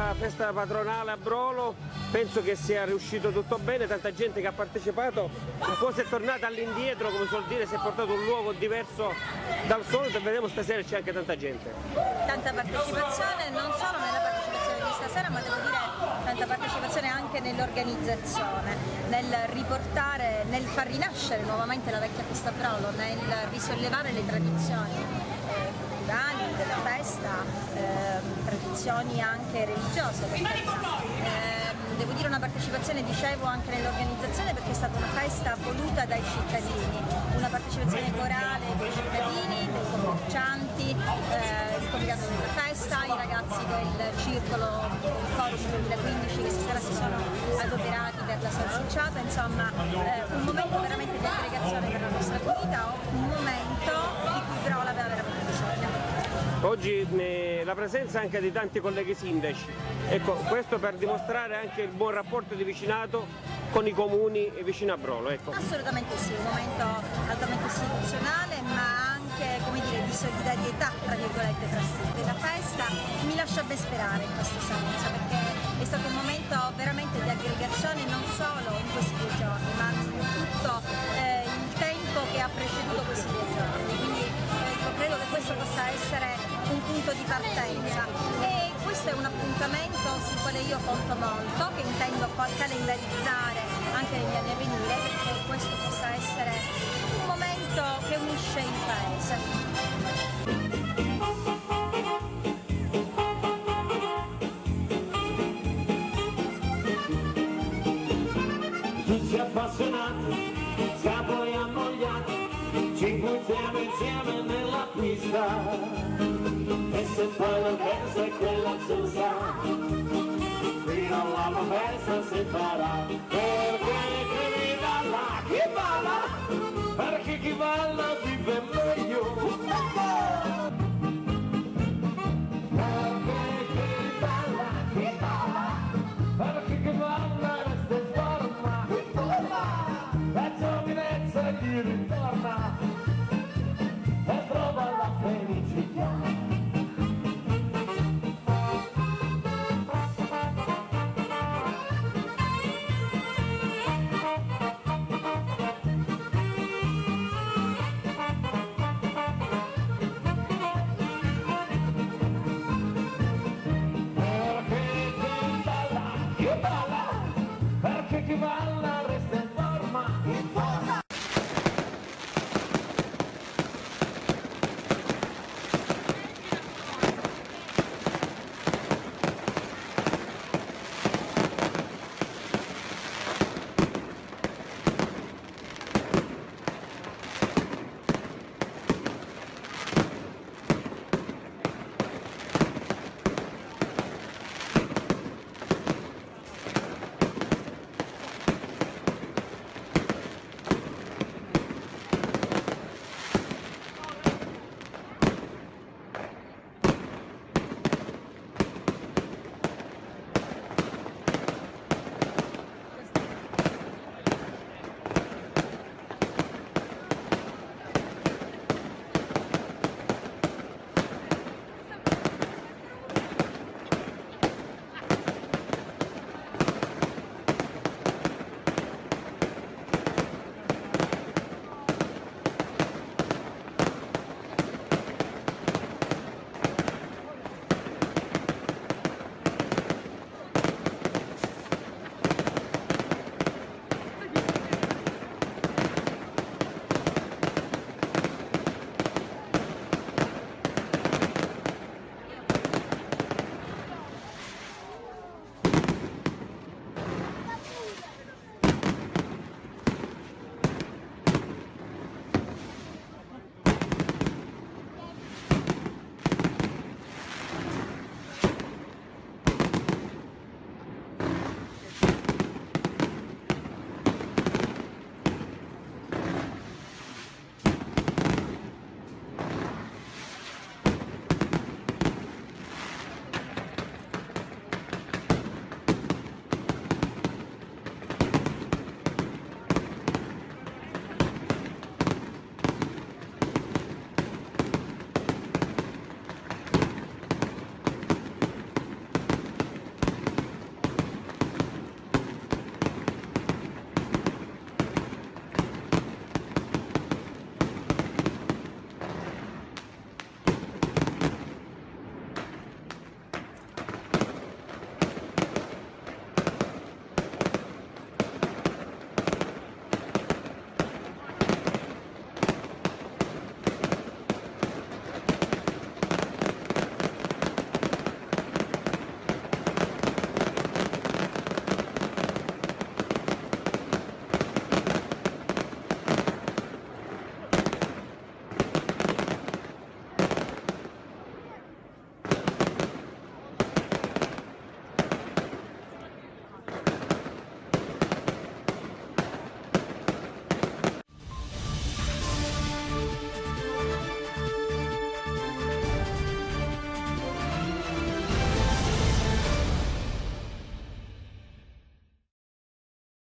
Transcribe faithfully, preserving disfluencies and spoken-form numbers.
questa festa patronale a Brolo, penso che sia riuscito tutto bene, tanta gente che ha partecipato, un po' si è tornata all'indietro, come suol dire, si è portato un luogo diverso dal solito e vedremo stasera c'è anche tanta gente. Tanta partecipazione, non solo nella partecipazione di stasera, ma devo dire tanta partecipazione anche nell'organizzazione, nel riportare, nel far rinascere nuovamente la vecchia festa Brolo, nel risollevare le tradizioni eh, culturali della festa, eh, tradizioni anche religiose, per carità. Eh, devo dire una partecipazione, dicevo, anche nell'organizzazione, perché è stata una festa voluta dai cittadini, una partecipazione corale dei cittadini, dei commercianti, eh, il comitato della festa, i ragazzi del circolo del Foto duemilaquindici che stasera si sono adoperati per la salsicciata, insomma eh, un momento veramente di aggregazione per la nostra comunità, un momento di cui Brolo aveva veramente bisogno. Oggi eh, la presenza anche di tanti colleghi sindaci, ecco, questo per dimostrare anche il buon rapporto di vicinato con i comuni vicino a Brolo. Ecco. Assolutamente sì, un momento altamente istituzionale, ma anche, come dire, di solidarietà tra virgolette tra sé. La festa mi lascia ben sperare in questo senso, perché è stato un momento veramente di aggregazione non solo in questi due giorni, ma in tutto eh, il tempo che ha preceduto questi due giorni. Quindi eh, credo che questo possa essere un punto di partenza e questo è un appuntamento sul quale io conto molto, che intendo poi calendarizzare anche negli anni a venire, perché questo possa essere un momento che unisce il paese. Tutti appassionati, scapoli ammogliati, ci buttiamo insieme nella pista e se poi la persa è quella giusta, qui non la persa si farà, perché qui balla, chi balla, perché chi balla vive meglio.